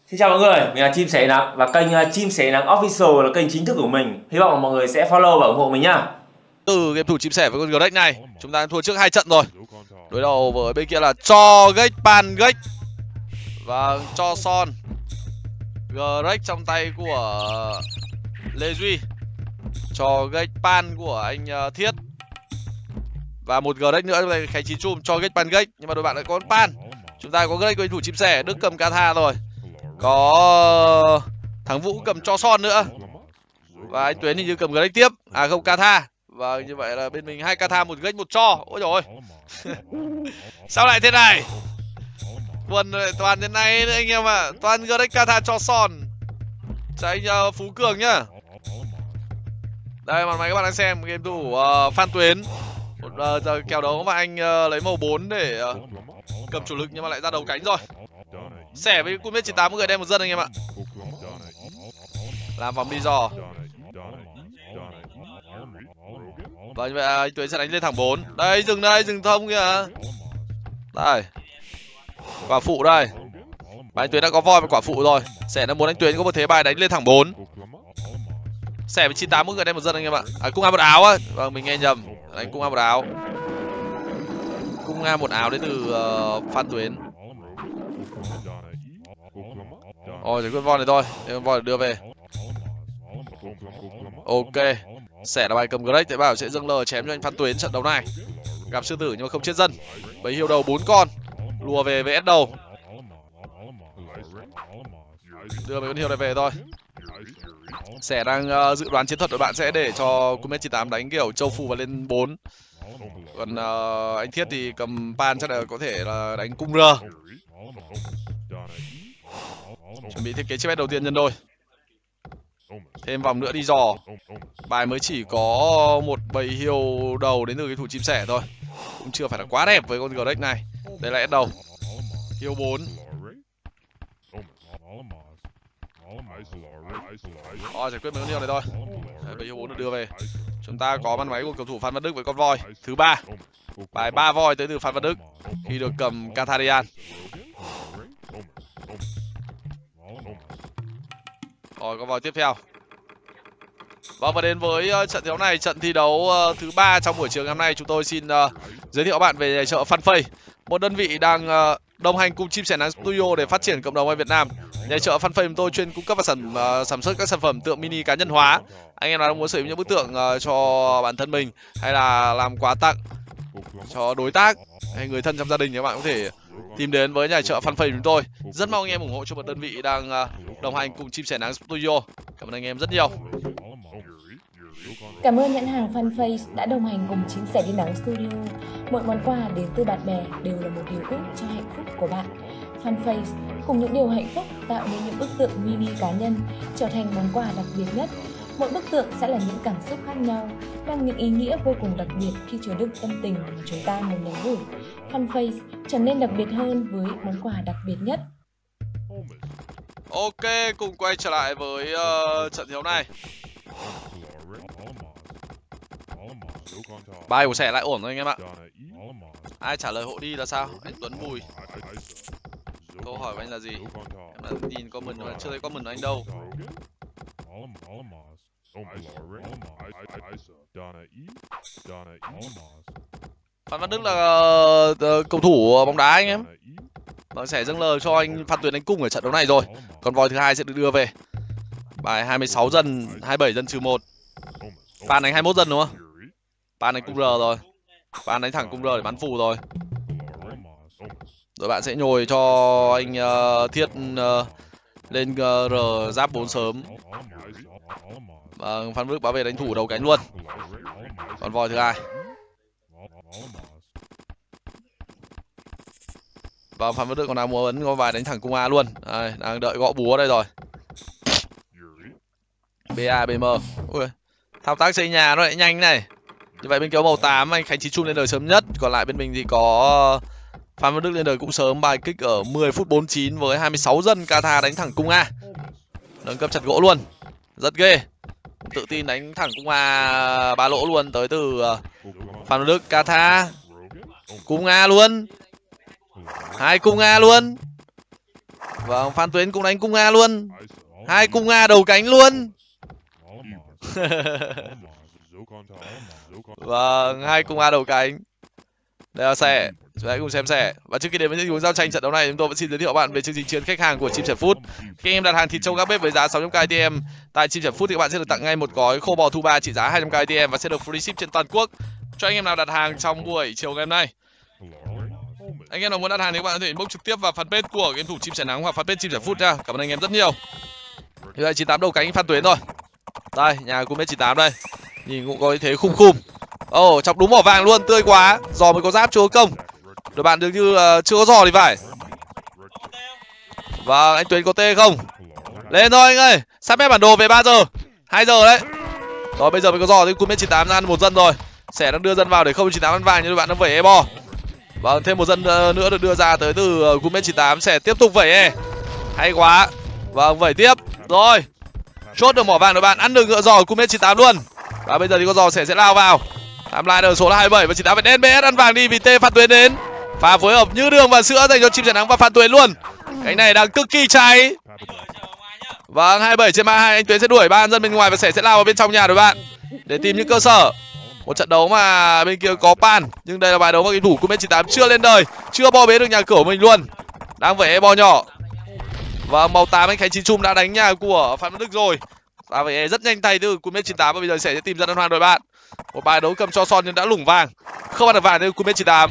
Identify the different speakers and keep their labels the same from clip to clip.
Speaker 1: Xin chào mọi người, mình là Chim Sẻ Nắng và kênh Chim Sẻ Nắng Official là kênh chính thức của mình. Hy vọng là mọi người sẽ follow và ủng hộ mình nhá.
Speaker 2: Từ game thủ Chim Sẻ với con Greg này, chúng ta thua trước 2 trận rồi. Đối đầu với bên kia là Cho Gách Pan Gách và Cho Son. Greg trong tay của Lê Duy, Cho Gách Pan của anh Thiết và một Greg nữa trong tay Khánh Chí Chum. Cho Gách Pan Gách, nhưng mà đội bạn lại có con Pan. Chúng ta có Greg game thủ Chim Sẻ, Đức cầm Katha rồi, có thằng Vũ cầm Cho Son nữa và anh Tuyến thì như cầm Greg tiếp, không Katha. Và như vậy là bên mình 2 Katha, 1 Gách, 1 Cho. Ôi trời ơi. Sao lại thế này? Buồn toàn thế này nữa anh em ạ. Toàn Greg Katha Cho Son. Chào anh Phú Cường nhá. Đây màn máy các bạn đang xem game thủ Phan Tuyến. Một giờ kèo đấu mà anh lấy màu 4 để cầm chủ lực nhưng mà lại ra đầu cánh rồi. Sẻ với Cung 98 người đem một dân anh em ạ. Làm vòng đi dò. Và như vậy anh Tuyến sẽ đánh lên thẳng 4. Đây dừng thông kìa. Đây. Quả phụ đây. Và anh Tuyến đã có voi và quả phụ rồi. Sẻ đã muốn anh Tuyến có một thế bài đánh lên thẳng 4. Sẻ với 98 người đem một dân anh em ạ. Cung A một áo á. Vâng, mình nghe nhầm. Đánh Cung A một áo. Cung A một áo đến từ Phan Tuyến. Ôi thì con voi này thôi, con voi đưa về. Ok. Sẻ là bài cầm Greg, thế bảo sẽ dâng lờ chém cho anh Phan Tuyến trận đấu này. Gặp sư tử nhưng mà không chết dân. Bầy hiêu đầu 4 con. Lùa về VS đầu. Đưa mấy con hiêu này về thôi. Sẻ đang dự đoán chiến thuật của bạn sẽ để cho Cung 98 đánh kiểu châu phù và lên 4. Còn anh Thiết thì cầm Pan chắc là có thể là đánh cung R. Chuẩn bị thiết kế chiếc bet đầu tiên nhân đôi. Thêm vòng nữa đi dò. Bài mới chỉ có một bầy hiêu đầu đến từ cái thủ Chim Sẻ thôi. Cũng chưa phải là quá đẹp với con Greg này. Đây là S đầu. Hiêu 4. Giải quyết mấy con hiêu này thôi. Bầy hiêu 4 được đưa về. Chúng ta có bắn máy của cầu thủ Phan Văn Đức với con voi thứ 3. Bài 3 voi tới từ Phan Văn Đức khi được cầm Katharian. Rồi con voi tiếp theo. Và đến với trận thi đấu này, trận thi đấu thứ 3 trong buổi chiều ngày hôm nay, chúng tôi xin giới thiệu các bạn về nhà chợ Funface, một đơn vị đang đồng hành cùng Chim Sẻ Nắng Studio để phát triển cộng đồng ở Việt Nam. Nhà chợ Funface chúng tôi chuyên cung cấp và sản xuất các sản phẩm tượng mini cá nhân hóa. Anh em nào đang muốn sử dụng những bức tượng cho bản thân mình hay là làm quà tặng cho đối tác hay người thân trong gia đình, các bạn có thể tìm đến với nhà chợ Funface chúng tôi. Rất mong anh em ủng hộ cho một đơn vị đang đồng hành cùng Chim Sẻ Nắng Studio. Cảm ơn anh em rất nhiều.
Speaker 3: Cảm ơn nhãn hàng Funface đã đồng hành cùng Chim Sẻ Đi Nắng Studio. Mỗi món quà đến từ bạn bè đều là một điều ước cho hạnh phúc của bạn. Funface cùng những điều hạnh phúc tạo nên những bức tượng mini cá nhân trở thành món quà đặc biệt nhất. Mỗi bức tượng sẽ là những cảm xúc khác nhau, mang những ý nghĩa vô cùng đặc biệt khi chứa đựng tâm tình mà chúng ta muốn nhắn gửi. Funface trở nên đặc biệt hơn với món quà đặc biệt nhất.
Speaker 2: Ok, cùng quay trở lại với trận thi đấu này. Bài của Sẻ lại ổn rồi anh em ạ. Ai trả lời hộ đi là sao? Anh Tuấn Bùi. Câu hỏi của anh là gì? Em là nhìn comment mà chưa thấy comment của anh đâu. Phan Văn Đức là cầu thủ bóng đá anh em. Và Sẻ dâng lời cho anh Phan Tuyến đánh cung ở trận đấu này rồi. Còn voi thứ 2 sẽ được đưa về. Bài 26 dân, 27 dân trừ 1. Pan đánh 21 dân đúng không? Pan đánh cung R rồi. Pan đánh thẳng cung R để bắn phù rồi. Rồi bạn sẽ nhồi cho anh Thiết lên R giáp 4 sớm. Phan Văn Đức bảo vệ đánh thủ đầu cánh luôn. Còn voi thứ 2. Và Phan Văn Đức còn đang muốn có vài đánh thẳng cung A luôn. Đây, đang đợi gõ búa đây rồi. BA BM. Ui, thao tác xây nhà nó lại nhanh này. Như vậy bên kéo màu 8 anh Khánh Chí Trung lên đời sớm nhất. Còn lại bên mình thì có Phan Văn Đức lên đời cũng sớm. Bài kích ở 10 phút 49 với 26 dân. Katha đánh thẳng cung A. Nâng cấp chặt gỗ luôn. Rất ghê. Tự tin đánh thẳng cung A 3 lỗ luôn. Tới từ Phan Văn Đức. Katha cung A luôn. 2 cung A luôn. Vâng, Phan Tuấn cũng đánh cung A luôn. 2 cung A đầu cánh luôn. Vâng, 2 cung A đầu cánh. Đây là Sẻ. Chúng ta hãy cùng xem Sẻ. Và trước khi đến với những tình huống giao tranh trận đấu này, chúng tôi vẫn xin giới thiệu bạn về chương trình chiến khách hàng của Chim Sẻ Food. Khi anh em đặt hàng thịt trâu gác bếp với giá 600k ITM tại Chim Sẻ Food thì các bạn sẽ được tặng ngay một gói khô bò thu ba trị giá 200k ITM và sẽ được free ship trên toàn quốc cho anh em nào đặt hàng trong buổi chiều ngày hôm nay. Anh em nào muốn đặt hàng thì các bạn có thể inbox trực tiếp vào fanpage của game thủ Chim Sẻ Nắng hoặc fanpage Chim Sẻ Food nha. Cảm ơn anh em rất nhiều. Hiện tại 98 đầu cánh Phan Tuấn rồi. Đây, nhà của 98 đây. Nhìn cũng có thế khum khum. Ồ, chọc đúng mỏ vàng luôn, tươi quá. Giò mới có giáp chưa có công. Đội bạn dường như chưa có giò thì phải. Vâng, anh Tuấn có tê không? Lên thôi anh ơi. Sắp mép bản đồ về 3 giờ. 2 giờ đấy. Rồi bây giờ mới có giò thì Cung 98 ăn một dân rồi. Sẻ đang đưa dân vào để không 98 ăn vàng nhưng đội bạn đang vẩy e bò. Vâng, thêm một dân nữa được đưa ra tới từ Cung 98 sẽ tiếp tục vẩy e. Hay quá. Vâng, vẩy tiếp. Rồi. Chốt được mỏ vàng đội bạn, ăn được ngựa giò của Cung 98 luôn. Và bây giờ thì có giò sẽ lao vào. Tham lại ở số là 27 và 98 phải đến BS ăn vàng đi vì T Phan Tuấn đến. Pha phối hợp như đường và sữa dành cho Chim Sẻ Nắng và Phan Tuấn luôn. Cái này đang cực kỳ cháy. Vâng, 27 trên 32 anh Tuấn sẽ đuổi 3 dân bên ngoài và sẽ lao vào bên trong nhà đội bạn để tìm những cơ sở. Một trận đấu mà bên kia có pan, nhưng đây là bài đấu mà game thủ Cung 98 chưa lên đời, chưa bo bế được nhà cửa của mình luôn. Đang vẩy e bo nhỏ. Và màu 8 anh Khánh Chín Trung đã đánh nhà của Phan Văn Đức rồi. Và vậy rất nhanh tay từ Cung 98 và bây giờ sẽ tìm dân ăn hoàng đội bạn. Một bài đấu cầm cho son nhưng đã lủng vàng. Không ăn được vàng từ Cung 98.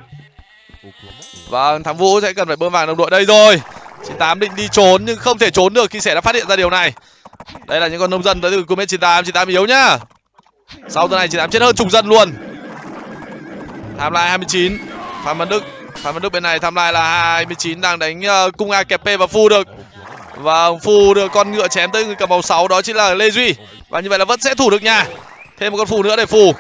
Speaker 2: Và thằng Vũ sẽ cần phải bơm vàng đồng đội đây rồi. 98 định đi trốn nhưng không thể trốn được khi Sẻ đã phát hiện ra điều này. Đây là những con nông dân tới từ Cung 98, 98 yếu nhá. Sau tuần này 98 chết hơn chục dân luôn. Tham lai 29. Phan Văn Đức bên này tham lai là 29 đang đánh cung A kẹp P và phu được. Và phù được con ngựa chém tới người cầm màu 6 đó chính là Lê Duy. Và như vậy là vẫn sẽ thủ được nhà. Thêm một con phù nữa để phù.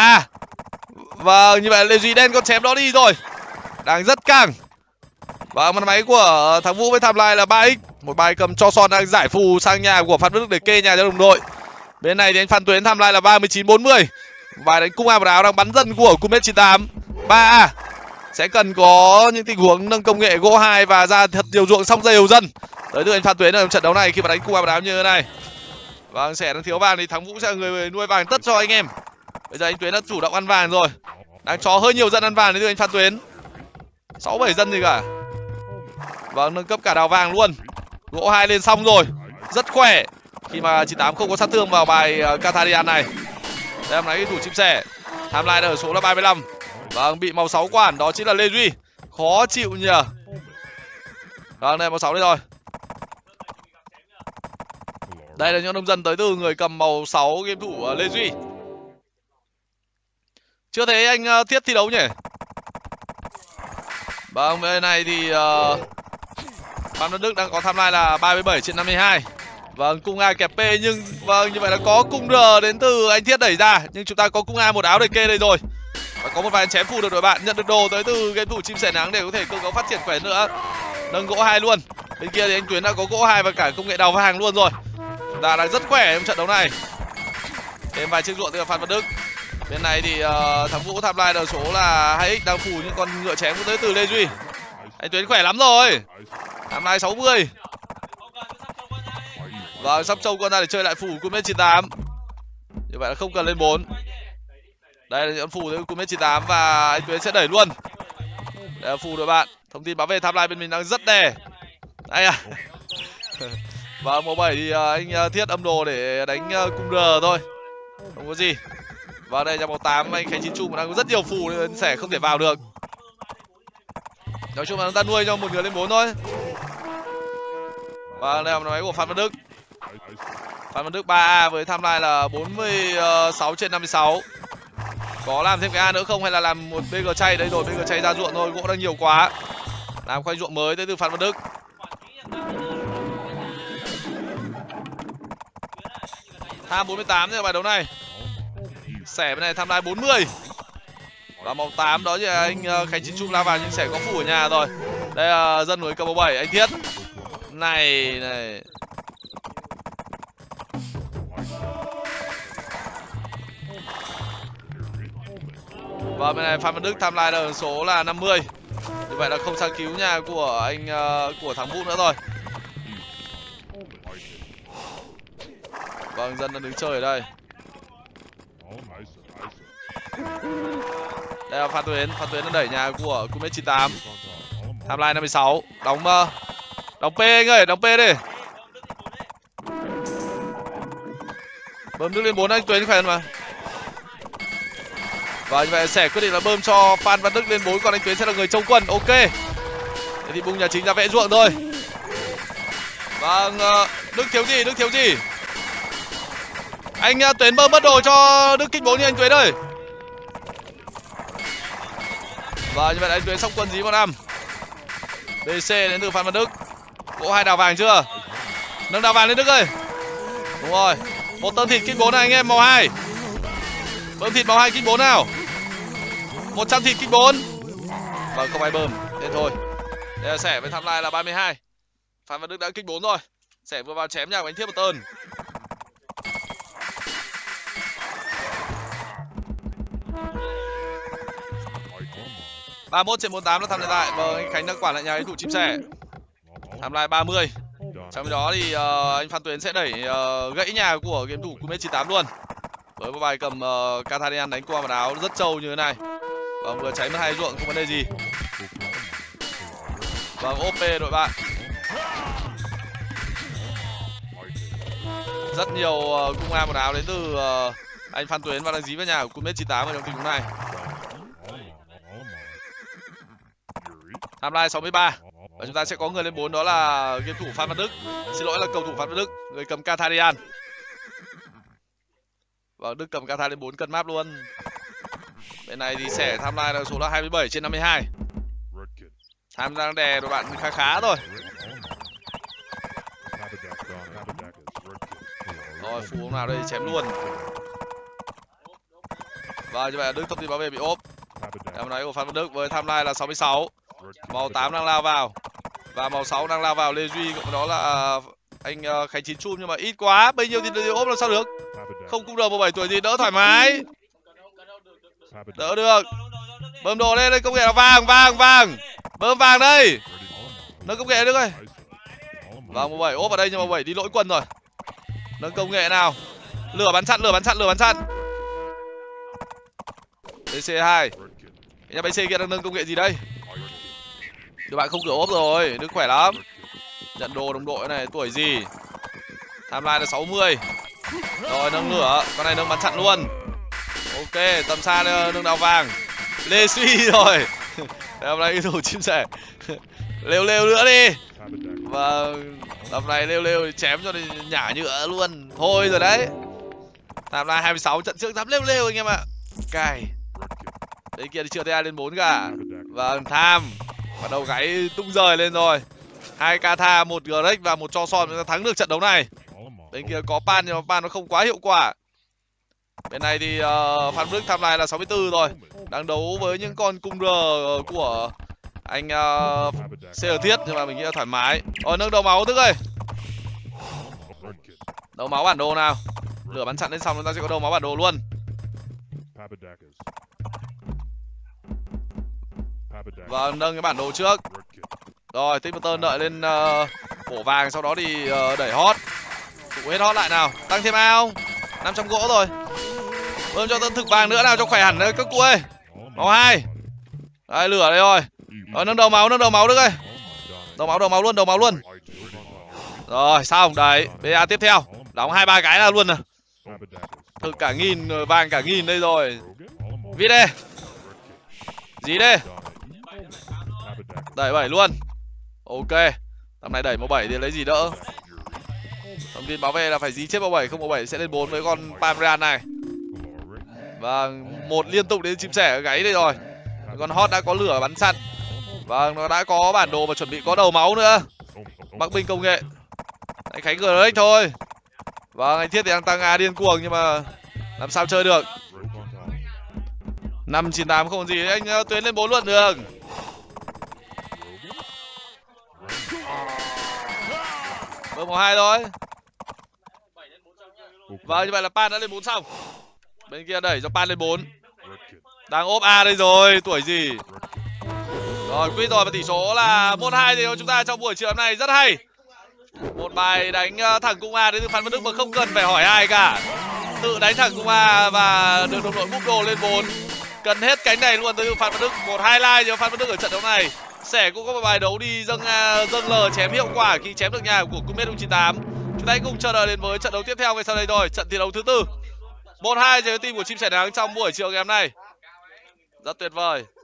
Speaker 2: Và như vậy Lê Duy đen con chém đó đi rồi. Đang rất căng. Và mặt máy của thằng Vũ với tham lai là 3x. Một bài cầm cho son đang giải phù sang nhà của Phan Văn Đức để kê nhà cho đồng đội. Bên này thì anh Phan Tuấn tham lai là 39-40. Bài đánh cung A vào áo đang bắn dân của Cung 98. 3A. Sẽ cần có những tình huống nâng công nghệ gỗ 2 và ra thật nhiều ruộng xong dày dân tới từ anh Phan Tuấn ở trận đấu này khi mà đánh cung A vào áo như thế này. Vâng, Sẻ đang thiếu vàng thì thắng Vũ sẽ là người nuôi vàng tất cho anh em. Bây giờ anh Tuấn đã chủ động ăn vàng rồi. Đang cho hơi nhiều dân ăn vàng đến từ anh Phan Tuấn. 6-7 dân gì cả. Vâng, nâng cấp cả đào vàng luôn. Gỗ 2 lên xong rồi. Rất khỏe. Khi mà 98 không có sát thương vào bài Catarian này. Đây em lấy thủ Chim Sẻ. Tham lai ở số là 35. Vâng, bị màu 6 quản đó chính là Lê Duy. Khó chịu nhỉ. Vâng, đây màu 6 đây rồi. Đây là những nông dân tới từ người cầm màu 6 game thủ Lê Duy. Chưa thấy anh Thiết thi đấu nhỉ. Vâng, bên này thì Phan Văn Đức đang có tham lai là 37 trên 52. Vâng, cung A kẹp P nhưng vâng như vậy là có cung R đến từ anh Thiết đẩy ra. Nhưng chúng ta có cung A một áo để kê đây rồi. Và có một vài chém phù được đội bạn, nhận được đồ tới từ game thủ Chim Sẻ Nắng để có thể cơ cấu phát triển khỏe nữa. Nâng gỗ 2 luôn. Bên kia thì anh Tuyến đã có gỗ 2 và cả công nghệ đào vàng luôn rồi. Chúng ta đang rất khỏe trong trận đấu này. Thêm vài chiếc ruộng từ Phan Văn Đức. Bên này thì thằng Vũ tham lai ở số là 2x đang phủ những con ngựa chém cũng tới từ Lê Duy. Anh Tuyến khỏe lắm rồi. Tham lai 60. Và sắp trâu con ra để chơi lại phủ Cung 98. Như vậy là không cần lên 4. Đây là những phù tới Cung 98 và anh Tuyến sẽ đẩy luôn. Đây là phù đội bạn. Thông tin báo về tham lai bên mình đang rất đè. Đây à. Và màu 7 thì anh Thiết âm đồ để đánh cung R thôi. Không có gì. Và đây là màu 8 anh Khánh Chín Trung đang có rất nhiều phù nên Sẻ không thể vào được. Nói chung là chúng ta nuôi cho một người lên 4 thôi. Và đây là máy của Phan Văn Đức. Phan Văn Đức 3A với tham lai là 46 trên 56. Có làm thêm cái A nữa không hay là làm một BG chay? Đây rồi, BG chay ra ruộng thôi, gỗ đang nhiều quá. Làm khoanh ruộng mới tới từ Phan Văn Đức. Tham 48 ในbài đấu này. Sẻ bên này tham lai 40. Và màu 8 đó thì anh Khánh Chín Trung lao vào nhưng Sẻ có phủ ở nhà rồi. Đây là dân với cầm màu 7 anh Thiết. Này. Và bên này Phan Văn Đức tham lai ở số là 50. Như vậy là không sang cứu nhà của anh của thằng Vũ nữa rồi. Vâng, Dân đang đứng chơi ở đây. Đây là Phan Tuyến đang đẩy nhà của Cumet 98. Timeline 56, đóng P anh ơi, đóng P đi. Bơm nước lên 4 anh Tuyến khỏe hơn mà. Và như vậy sẽ quyết định là bơm cho Phan Văn Đức lên 4, còn anh Tuyến sẽ là người trông quân. Ok. Thế thì bung nhà chính ra vẽ ruộng thôi. Vâng, Đức thiếu gì? Anh Tuyến bơm mất đồ cho Đức kích 4 như anh Tuyến ơi. Và như vậy là anh Tuyến xong quân dí vào 5. BC đến từ Phan Văn Đức. Cỗ 2 đào vàng chưa? Nâng đào vàng lên Đức ơi. Đúng rồi. Một tơn thịt kích 4 này anh em, màu 2. Bơm thịt màu 2 kích 4 nào. 100 thịt kích 4. Vâng, không ai bơm. Thế thôi. Đây là Sẻ với timeline là 32. Phan Văn Đức đã kích 4 rồi. Sẻ vừa vào chém nhà của anh Thiết một tơn. (31/48) là tham gia lại. Vâng, anh Khánh đang quản lại nhà đối thủ chim sẻ. Timeline 30. Trong đó thì anh Phan Tuyến sẽ đẩy gãy nhà của game thủ Cumet 98 luôn. Với một bài cầm Catarian đánh qua một áo rất trâu như thế này. Vâng, vừa cháy mất 2 ruộng không vấn đề gì. Vâng, OP đội bạn. Rất nhiều cung A một áo đến từ anh Phan Tuyến và đang dí vào nhà của Cumet 98 ở trong tình huống này. Timeline 63. Và chúng ta sẽ có người lên 4, đó là game thủ Phan Văn Đức. Xin lỗi là cầu thủ Phan Văn Đức, người cầm Catarian. Và Đức cầm Catarian lên 4 cân map luôn. Bên này thì Sẻ timeline là số là 27/52. Tham đang đè đội bạn khá thôi. Rồi, phù ông nào đây chém luôn. Và như vậy là Đức thông tin bảo vệ bị ốp. Em nói của Phan Văn Đức với timeline là 66. Màu 8 đang lao vào. Và màu 6 đang lao vào Lê Duy, cộng đó là anh Khánh Chín Chum, nhưng mà ít quá, bấy nhiêu thì ốp làm sao được. Không cung được 17 tuổi thì đỡ thoải mái. Đỡ được. Bơm đồ lên đây, công nghệ là vàng. Bơm vàng đây. Nâng công nghệ Đức ơi. Vâng, 17 ốp vào đây nhưng mà 17 đi lỗi quân rồi. Nâng công nghệ nào. Lửa bắn chặn. BC2. Nhà BC kia đang nâng công nghệ gì đây? Các bạn không cửa ốp rồi, Đức khỏe lắm. Nhận đồ đồng đội này, tuổi gì? Timeline là 60. Rồi, nâng lửa, con này nâng bắn chặn luôn. Ok, tầm xa nâng đào vàng. Lê Suy rồi. Hôm nay thủ chim sẻ. Lêu nữa đi. Và tầm này lêu chém cho nhả nhựa luôn. Thôi rồi đấy. Timeline 26, trận trước dám lêu anh em ạ. Cài. Đấy kia thì chưa thấy ai lên 4 cả. Và Tham bắt đầu gáy tung rời lên rồi. 2 Kata, 1 Greg và 1 Cho Son, chúng ta thắng được trận đấu này. Bên kia có Pan nhưng mà Pan nó không quá hiệu quả. Bên này thì Phan Đức timeline là 64 rồi. Đang đấu với những con cung R của anh C Thiết, nhưng mà mình nghĩ là thoải mái. Rồi, nâng đầu máu Đức ơi. Đầu máu bản đồ nào. Lửa bắn chặn lên xong chúng ta sẽ có đầu máu bản đồ luôn. Và nâng cái bản đồ trước. Rồi, Timberton đợi lên bổ vàng, sau đó thì đẩy hot. Tụ hết hot lại nào. Tăng thêm ao 500 gỗ rồi. Bơm cho tân thực vàng nữa nào cho khỏe hẳn các cụ ơi. Máu 2. Đây, lửa đây rồi. Rồi, nâng đầu máu Đức ơi. Đầu máu luôn. Rồi, xong. Đấy, BA tiếp theo. Đóng 2-3 cái là luôn nè. Thực cả nghìn, vàng cả nghìn đây rồi. Viết đây. Gì đây? Đẩy 7 luôn. Ok. Tầm này đẩy màu 7 thì lấy gì đỡ. Thông tin bảo vệ là phải dí chết màu 7, không màu 7 sẽ lên 4 với con Pamran này. Và một liên tục đến chim sẻ gáy đây rồi. Con hot đã có lửa bắn chặn. Và nó đã có bản đồ và chuẩn bị có đầu máu nữa. Bắc binh công nghệ. Anh Khánh Greg thôi. Và anh Thiết thì đang tăng A điên cuồng nhưng mà làm sao chơi được. 598 không còn gì. Anh Tuyến lên 4 luôn được. Bơm màu 2 thôi. Và như vậy là Pan đã lên 4 xong. Bên kia đẩy cho Pan lên 4. Đang ốp A đây rồi, tuổi gì. Rồi quyết rồi và tỷ số là 1-2 thì chúng ta trong buổi chiều hôm nay rất hay. Một bài đánh thẳng cung A đến từ Phan Văn Đức mà không cần phải hỏi ai cả. Tự đánh thẳng cung A và được đồng đội búp đồ lên 4. Cần hết cánh này luôn từ Phan Văn Đức. 1 highlight cho Phan Văn Đức ở trận đấu này. Sẻ cũng có một bài đấu đi dâng lờ chém hiệu quả khi chém được nhà của Kumet U98. Chúng ta hãy cùng chờ đợi đến với trận đấu tiếp theo ngay sau đây thôi. Trận thi đấu thứ 4. 1-2 cho team của Chim Sẻ Nắng trong buổi chiều ngày hôm nay. Rất tuyệt vời.